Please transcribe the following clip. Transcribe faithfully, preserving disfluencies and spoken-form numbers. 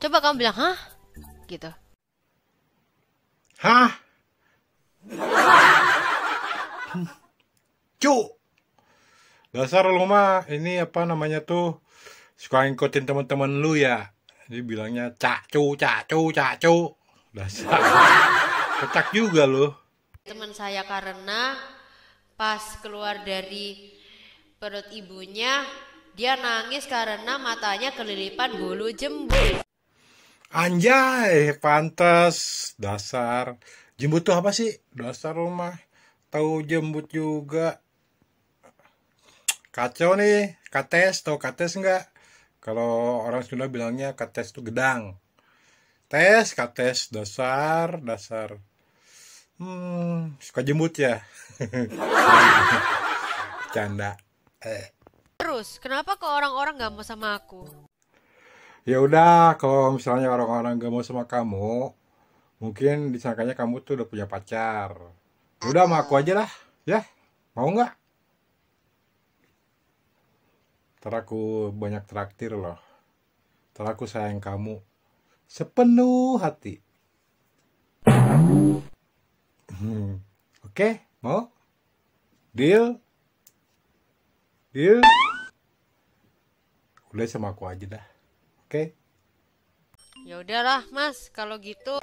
Coba kamu bilang, hah? Gitu. Hah? Cu, dasar lu mah ini apa namanya tuh suka ngikutin teman-teman lu ya. Jadi bilangnya cacu, cacu, cacu. Dasar. Kocak juga lu. Teman saya karena pas keluar dari perut ibunya, dia nangis karena matanya kelilipan bulu jembut. Anjay, pantas. Dasar. Jembut tuh apa sih? Dasar lu mah. Tahu jembut juga. Kacau nih. Kates, tahu kates enggak? Kalau orang Sunda bilangnya kates tuh gedang. Tes, kates, dasar, dasar. Hmm, suka jembut ya. Canda. Eh. Terus, kenapa kok orang-orang gak mau sama aku? Ya udah, kalau misalnya orang-orang gak mau sama kamu, mungkin disangkanya kamu tuh udah punya pacar. Ya udah, sama aku aja lah, ya. Mau nggak? Ntar aku banyak traktir loh. Ntar aku sayang kamu sepenuh hati. Hmm. Oke, mau? Deal? Deal? Udah sama aku aja dah. Oke? Ya udahlah, Mas, kalau gitu